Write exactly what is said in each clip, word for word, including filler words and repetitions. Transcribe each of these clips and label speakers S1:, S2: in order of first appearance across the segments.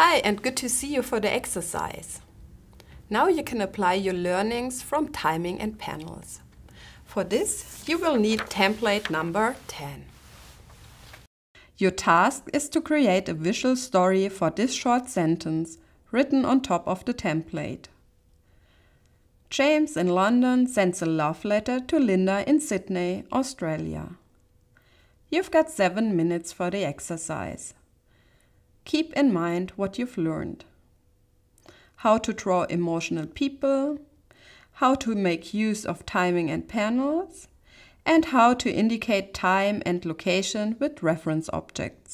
S1: Hi, and good to see you for the exercise. Now you can apply your learnings from timing and panels. For this, you will need template number ten. Your task is to create a visual story for this short sentence written on top of the template. James in London sends a love letter to Linda in Sydney, Australia. You've got seven minutes for the exercise. Keep in mind what you've learned. How to draw emotional people, how to make use of timing and panels, and how to indicate time and location with reference objects.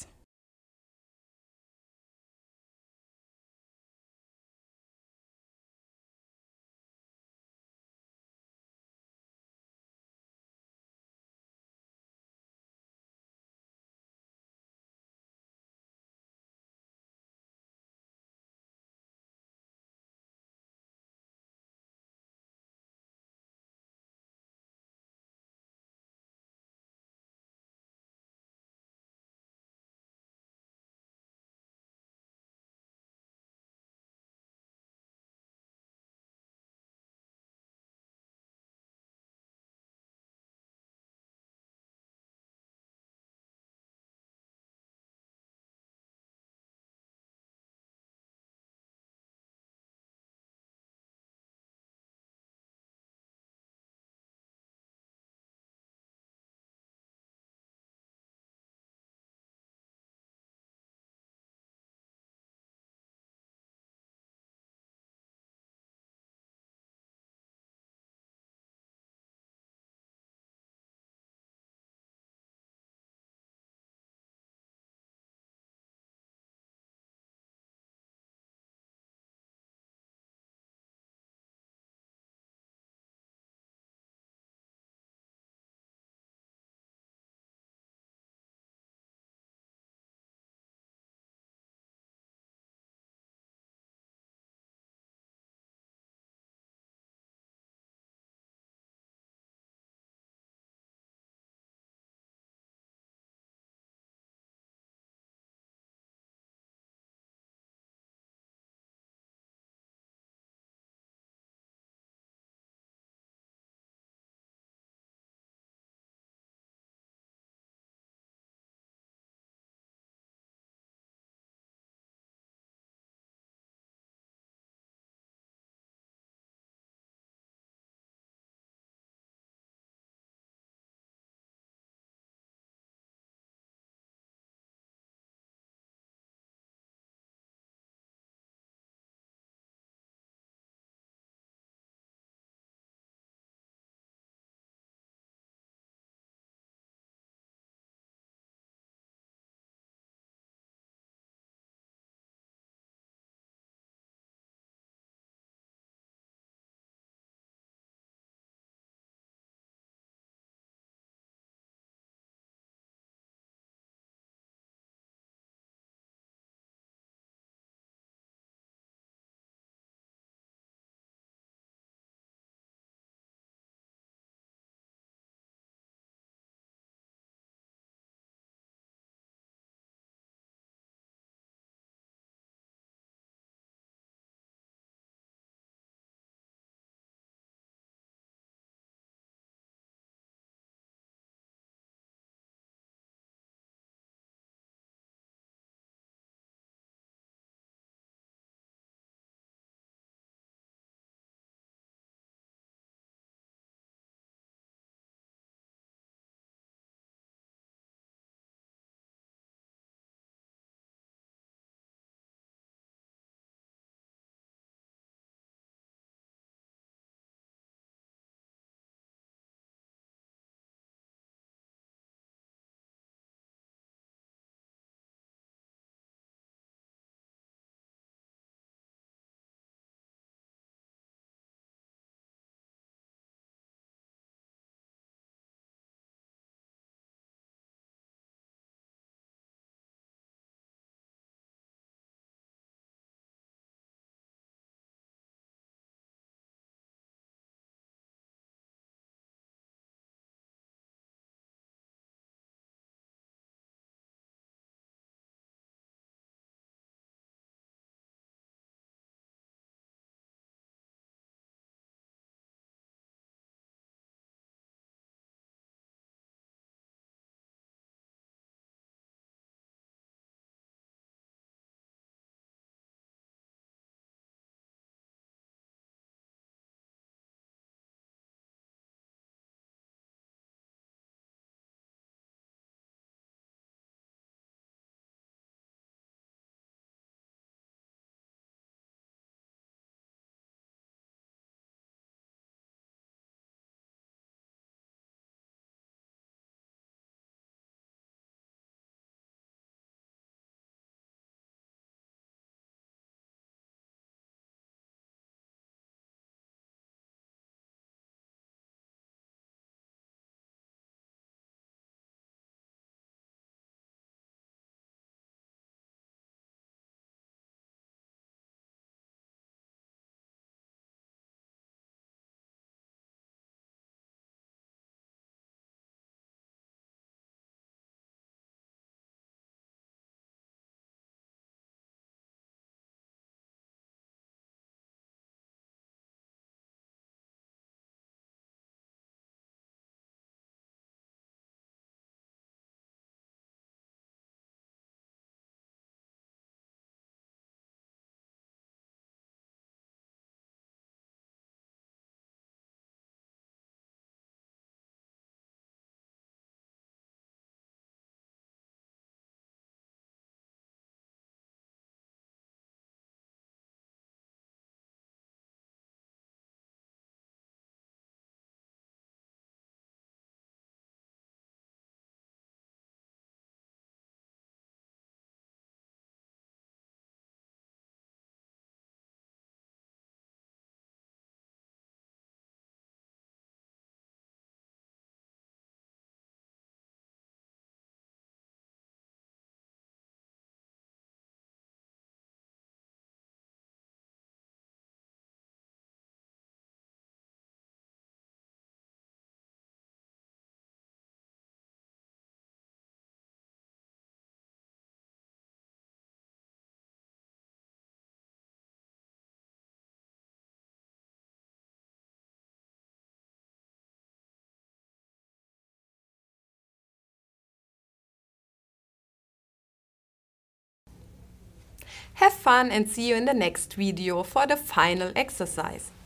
S1: Have fun and see you in the next video for the final exercise.